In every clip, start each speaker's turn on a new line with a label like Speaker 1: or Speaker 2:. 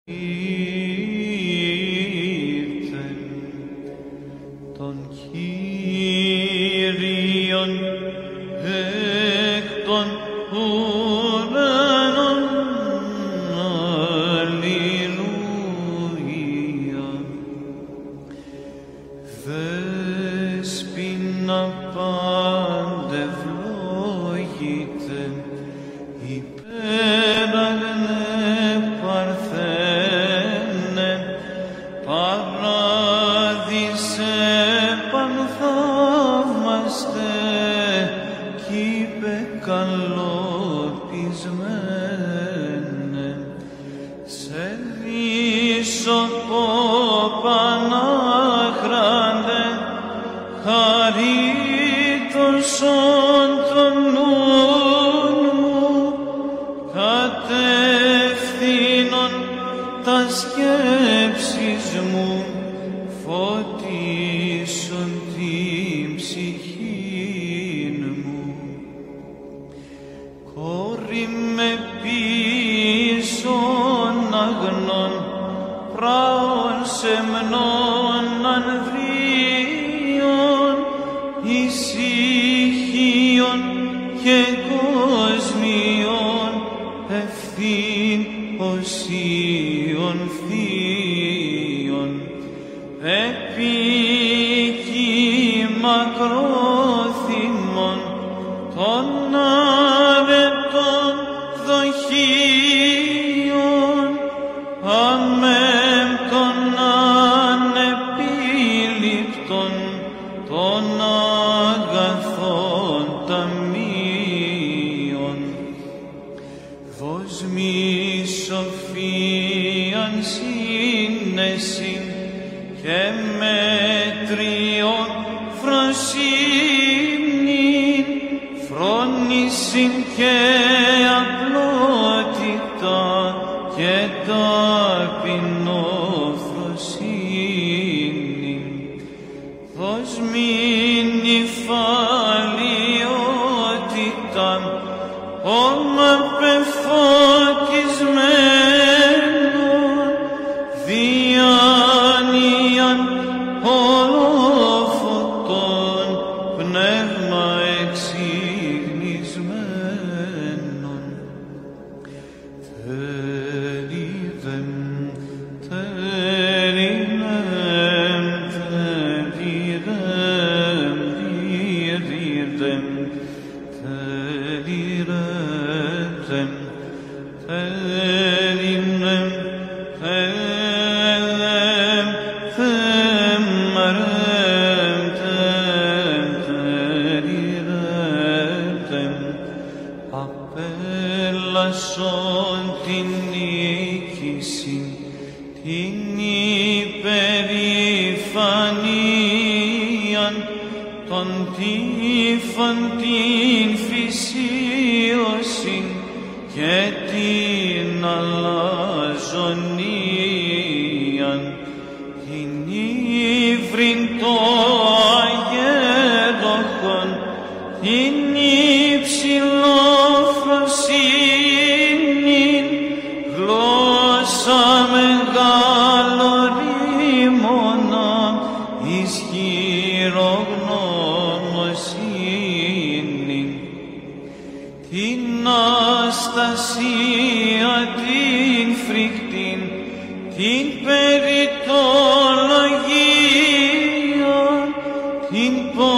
Speaker 1: ήρθεν τον Κύριον εκ των ουρανών. Αλληλούια. Δέσποινα πάντε ευλόγητε, υπέραγνε παρθένε, παράδεισε πανθαύμαστε, κι είπε καλοπισμένε. Σε δίσοπο πανάχραντε, χαρίτωσον τον νουν μου, κατευθύνων τα σκέψεις μου, φωτίσον την ψυχήν μου. Κόρη με πίσων αγνών, πράων σεμνών ανδρίων, ησυχίων και κοσμίων, ευθύν οσίων θείων, επίκη μακρόθυμων των αρετών δοχείων, αμέμπτων ανεπίληπτων των αγαθών ταμείων. Δώσ' μοι σοφίαν σύνεσιν και μέτριον φροσύνην, φρόνησιν και απλότητα και ταπεινοφροσύνην. Δώσ' μοι νυφαλιότηταν, όμα πεφωτισμένων, διάνοιαν ολόφωτον, πνεύμα εξυγνισμένων. Τερίδεμ, τερίδεμ, τερίδεμ, τερίδεμ, τερίδεμ, τερίδεμ, τερίδεμ, θεμαρεμ, τερίδεμ, απέλασον την νίκηση, την υπερηφανίαν, τον τύφων την φυσίωσιν και την αλαζονίαν, την ύβριν το αγέροχον, την υψηλόφροσύνην, γλώσσα μεγαλορίμωνα, ισχυρογνωμοσύνην, την αστασία την φρικτήν, την περιτολογία, την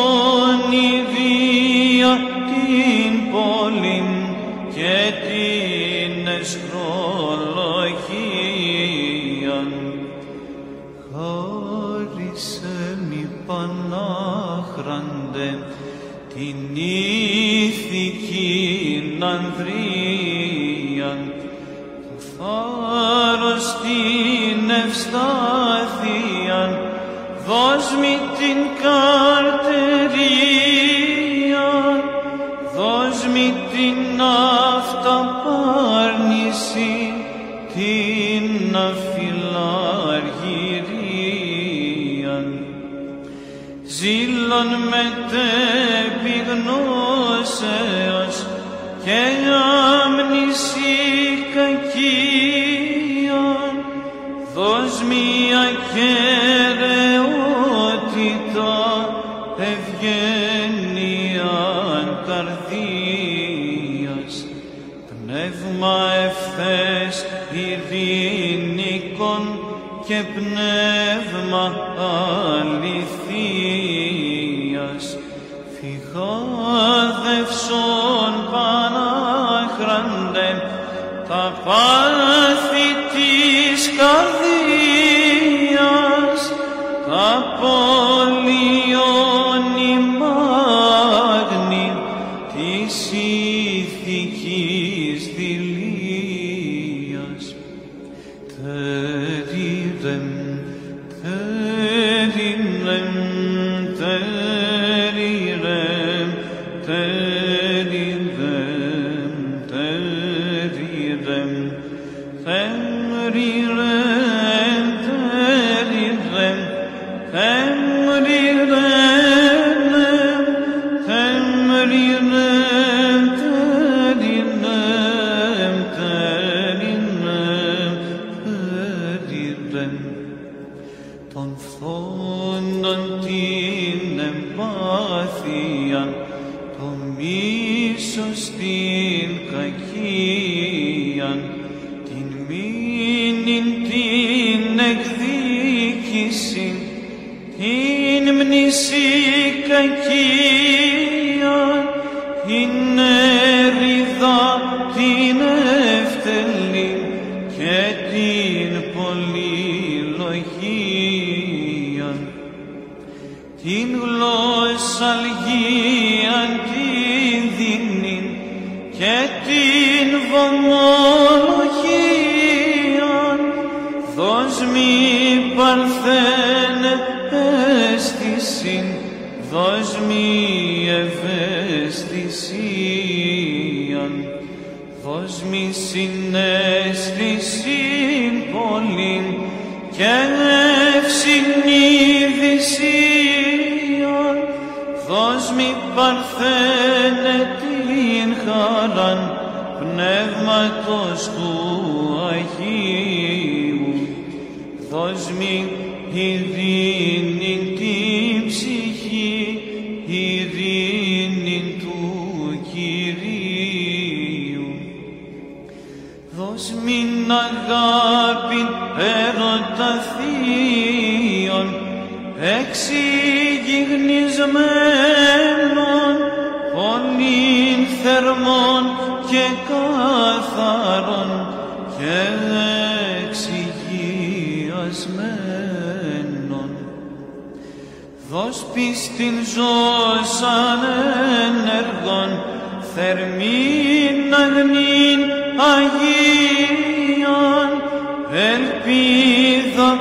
Speaker 1: πονηδία, την πόλην και την εσχρολογία. Χάρισε μη πανάχραντε, την ηθικήν ανδρίαν, το θάρρος την ευστάθειαν, δώσ' μοι την καρτερίαν, δώσ' μοι την αυταπάρνηση, την αφιλαργυρίαν. Ζήλων μετεπιγνώσεως και άμνηση κακίων, δώσ' μια κεραιότητα, ευγένειαν καρδίας, πνεύμα ευθές ειρηνικών και πνεύμα αληθείας, φυγάδευσον Πανάχραντε τα πάθη της καρδίας, τα πολιώνει μάγνη της ηθικής δειλίας. Τεριρεμ, τεριρεμ, τεριρεμ, τεριρεμ, τεριρεμ, τεριρεμ, τεριρεμ, των φθόνων την εμπάθεια, το μίσος την κακίαν, την μήνυν την εκδίκηση, την μνησή κακίαν, την έρηδα την ευτελή και την πολυλογίαν, την γλώσσαλγίαν την δίνην και την βομολογίαν. Δώσ' μη παρθένε αίσθησιν, δώσ' μη ευαίσθησίαν, δώσ' μη συναίσθησιν πολλήν και ευσυνείδησίαν, δώσ' μη παρθένε την χαράν πνεύματος του Αγίου, δώσ' μη ειρήνην την ψυχή, ειρήνην του Κυρίου. Δώσ' μην αγάπην έρωτα θείων, εξυγιγνισμένων, πολύν θερμών και καθαρών και εξυγιασμένων. Δώσ' πίστην ζώσαν ενεργών, θερμήν αγνήν Αγίαν, ελπίδα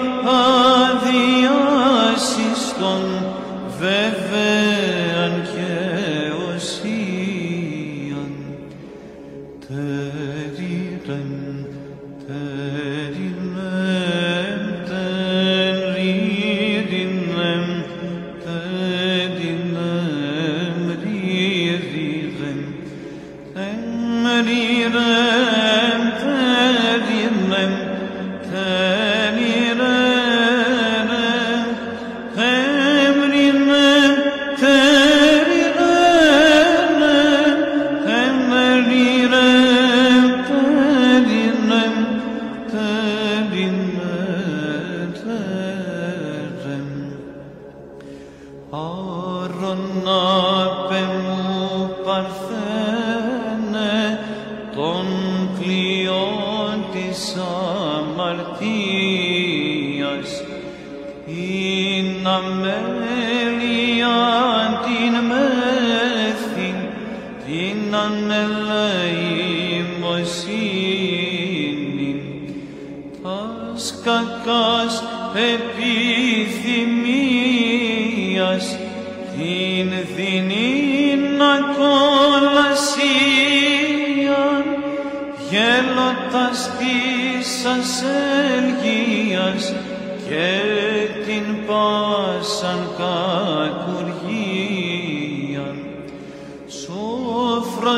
Speaker 1: αδιάσιστον, βέβαιαν και οσίαν. Τεριρεμ, τεριρεμ, τεριρεμ, τεριρεμ, ριριμ, τεριρεμ, τεριρεμ, Άρωναπε μου παρθένε των κλειών της αμαρτίας, την αμέλεια την μέθην, την ανελεημοσύνη, τας κακάς επιθυμίας, την δεινήν ακολασίαν, γέλωτας της ασέλγειας και την πάσαν κακουργίαν.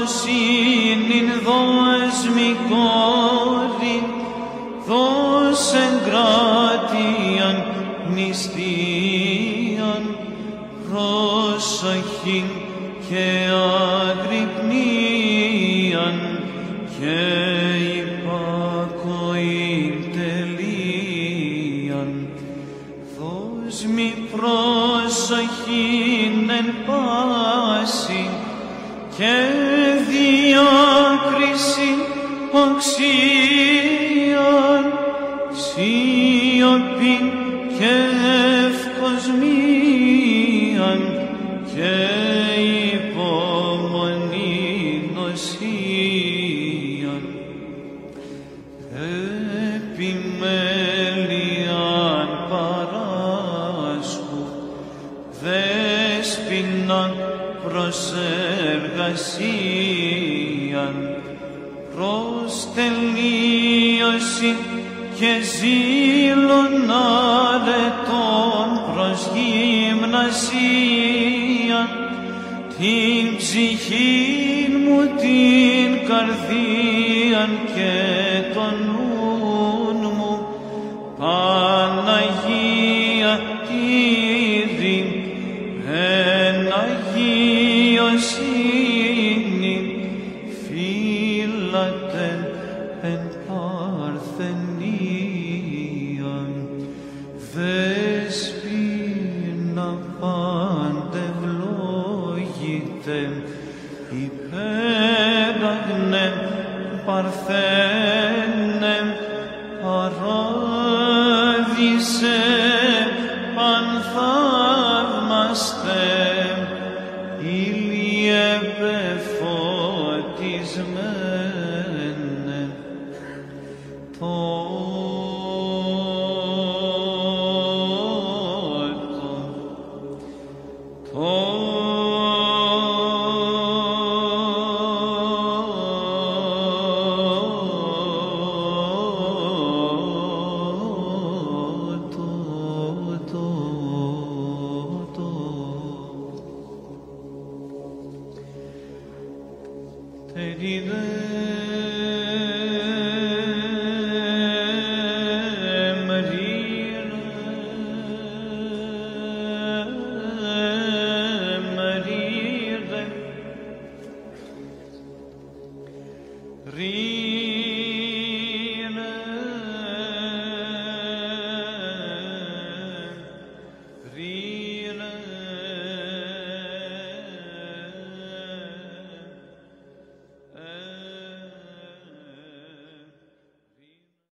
Speaker 1: Σοφροσύνην δώσ' μη κόρη, δώσ' εγκράτειαν νηστείαν, προσοχήν και αγρυπνίαν και υπακοήν τελείαν. Δώσ' μη προσοχήν εν πάση και διάκριση οξίαν, σιωπήν και ευκοσμίαν και υπομονήν οσίαν. Επιμέλειαν παράσχου, δέσποιναν προς εργασίαν, προς τελείωση και ζήλων αρετών προς γυμνασίαν, την ψυχήν μου την καρδίαν και τον νουν μου, Παναγία Κύριε, εν αγιοσύνη φύλατεν εν παρθενίαν. Δέσποινα πάντευλόγητε, υπέραγνε παρθένε, παράδεισε πανθαύμαστε, ήλιε πεφωτισμένε. Τερίδε